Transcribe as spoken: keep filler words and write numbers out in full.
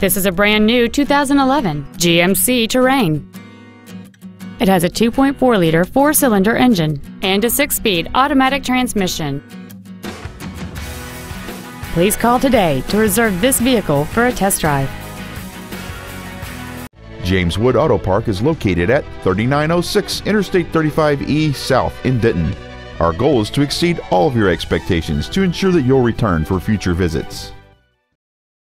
This is a brand new two thousand eleven G M C Terrain. It has a two point four liter four-cylinder engine and a six-speed automatic transmission. Please call today to reserve this vehicle for a test drive. James Wood Auto Park is located at thirty-nine oh six Interstate thirty-five E South in Denton. Our goal is to exceed all of your expectations to ensure that you'll return for future visits.